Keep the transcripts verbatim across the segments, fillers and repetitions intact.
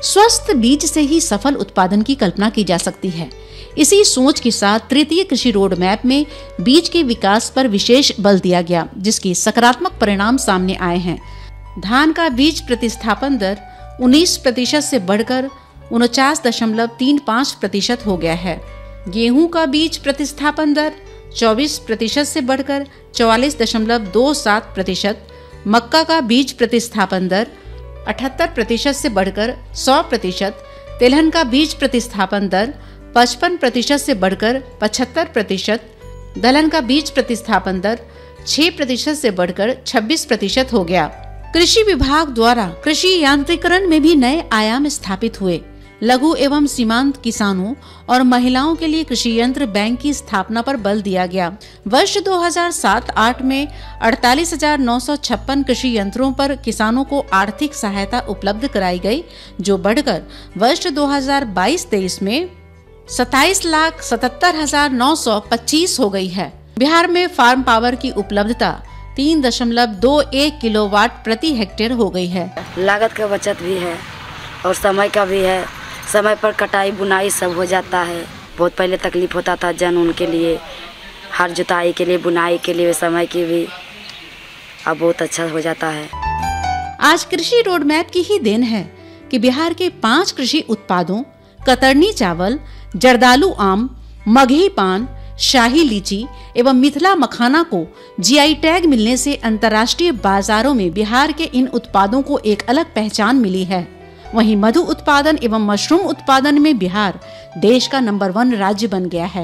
स्वस्थ बीज से ही सफल उत्पादन की कल्पना की जा सकती है। इसी सोच के साथ तृतीय कृषि रोड मैप में बीज के विकास पर विशेष बल दिया गया, जिसके सकारात्मक परिणाम सामने आए हैं। धान का बीज प्रतिस्थापन दर उन्नीस प्रतिशत से बढ़कर उनचास दशमलव तीन पाँच प्रतिशत हो गया है। गेहूं का बीज प्रतिस्थापन दर चौबीस प्रतिशत से बढ़कर चौवालीस दशमलव दो सात प्रतिशत, मक्का का बीज प्रतिस्थापन दर अठहत्तर प्रतिशत से बढ़कर सौ प्रतिशत, तिलहन का बीज प्रतिस्थापन दर पचपन प्रतिशत से बढ़कर पचहत्तर प्रतिशत, दलहन का बीज प्रतिस्थापन दर छह प्रतिशत से बढ़कर छब्बीस प्रतिशत हो गया। कृषि विभाग द्वारा कृषि यांत्रिकरण में भी नए आयाम स्थापित हुए। लघु एवं सीमांत किसानों और महिलाओं के लिए कृषि यंत्र बैंक की स्थापना पर बल दिया गया। वर्ष दो हज़ार सात आठ में अड़तालीस हजार नौ सौ छप्पन कृषि यंत्रों पर किसानों को आर्थिक सहायता उपलब्ध कराई गई, जो बढ़कर वर्ष दो हज़ार बाईस तेईस में सत्ताईस लाख सतहत्तर हजार नौ सौ पच्चीस हो गई है। बिहार में फार्म पावर की उपलब्धता तीन दशमलव दो एक किलोवाट प्रति हेक्टेयर हो गई है। लागत का बचत भी है और समय का भी है। समय पर कटाई बुनाई सब हो जाता है। बहुत पहले तकलीफ होता था जन उनके लिए, हर जुताई के लिए, बुनाई के लिए, समय की भी, अब बहुत अच्छा हो जाता है। आज कृषि रोड मैप की ही देन है कि बिहार के पांच कृषि उत्पादों कतरनी चावल, जर्दालू आम, मगही पान, शाही लीची एवं मिथिला मखाना को जीआई टैग मिलने से अंतर्राष्ट्रीय बाजारों में बिहार के इन उत्पादों को एक अलग पहचान मिली है। वहीं मधु उत्पादन एवं मशरूम उत्पादन में बिहार देश का नंबर वन राज्य बन गया है।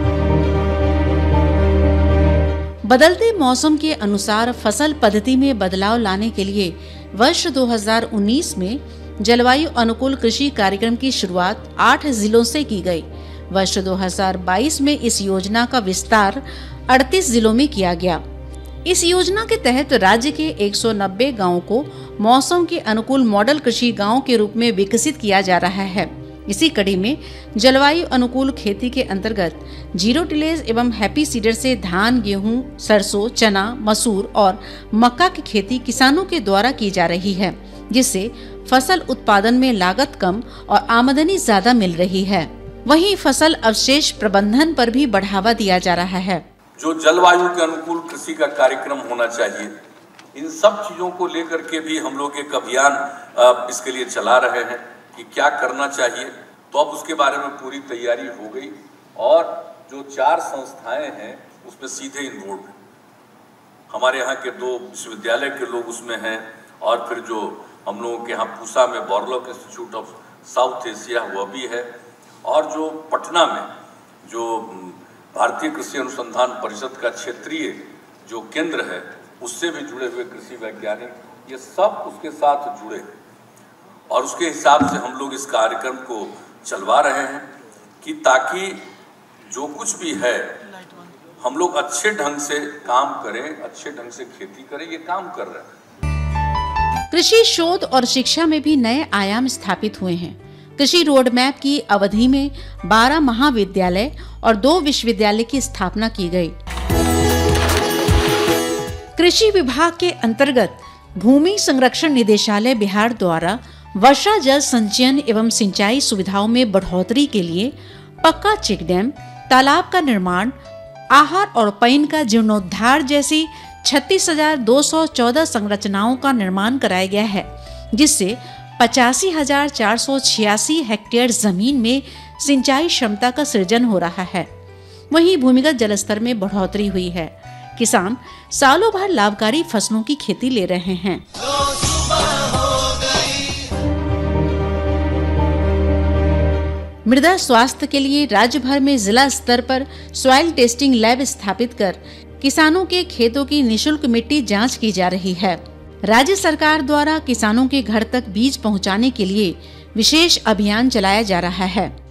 बदलते मौसम के अनुसार फसल पद्धति में बदलाव लाने के लिए वर्ष दो हज़ार उन्नीस में जलवायु अनुकूल कृषि कार्यक्रम की शुरुआत आठ जिलों से की गई। वर्ष दो हज़ार बाईस में इस योजना का विस्तार अड़तीस जिलों में किया गया। इस योजना के तहत राज्य के एक सौ नब्बे गाँवों को मौसम के अनुकूल मॉडल कृषि गांव के रूप में विकसित किया जा रहा है। इसी कड़ी में जलवायु अनुकूल खेती के अंतर्गत जीरो टिलेज एवं हैप्पी सीडर से धान, गेहूं, सरसों, चना, मसूर और मक्का की खेती किसानों के द्वारा की जा रही है, जिससे फसल उत्पादन में लागत कम और आमदनी ज्यादा मिल रही है। वहीं फसल अवशेष प्रबंधन पर भी बढ़ावा दिया जा रहा है। जो जलवायु के अनुकूल कृषि का कार्यक्रम होना चाहिए, इन सब चीजों को लेकर के भी हम लोग एक अभियान इसके लिए चला रहे हैं कि क्या करना चाहिए। तो अब उसके बारे में पूरी तैयारी हो गई और जो चार संस्थाएं हैं उसमें सीधे इन्वॉल्व हैं। हमारे यहाँ के दो विश्वविद्यालय के लोग उसमें हैं और फिर जो हम लोगों के यहाँ पूसा में Borlaug institute of south Asia वह भी है, और जो पटना में जो भारतीय कृषि अनुसंधान परिषद का क्षेत्रीय जो केंद्र है उससे भी जुड़े हुए कृषि वैज्ञानिक, ये सब उसके साथ जुड़े हैं और उसके हिसाब से हम लोग इस कार्यक्रम को चलवा रहे हैं कि ताकि जो कुछ भी है हम लोग अच्छे ढंग से काम करें, अच्छे ढंग से खेती करें। ये काम कर रहे हैं। कृषि शोध और शिक्षा में भी नए आयाम स्थापित हुए हैं। कृषि रोड मैप की अवधि में बारह महाविद्यालय और दो विश्वविद्यालय की स्थापना की गई। कृषि विभाग के अंतर्गत भूमि संरक्षण निदेशालय बिहार द्वारा वर्षा जल संचयन एवं सिंचाई सुविधाओं में बढ़ोतरी के लिए पक्का चेक डैम, तालाब का निर्माण, आहार और पईन का जीर्णोद्धार जैसी छत्तीस हजार दो सौ चौदह संरचनाओं का निर्माण कराया गया है, जिससे पचासी हजार चार सौ छियासी हेक्टेयर जमीन में सिंचाई क्षमता का सृजन हो रहा है। वहीं भूमिगत जलस्तर में बढ़ोतरी हुई है। किसान सालों भर लाभकारी फसलों की खेती ले रहे हैं। मृदा स्वास्थ्य के लिए राज्य भर में जिला स्तर पर सॉइल टेस्टिंग लैब स्थापित कर किसानों के खेतों की निशुल्क मिट्टी जांच की जा रही है। राज्य सरकार द्वारा किसानों के घर तक बीज पहुंचाने के लिए विशेष अभियान चलाया जा रहा है।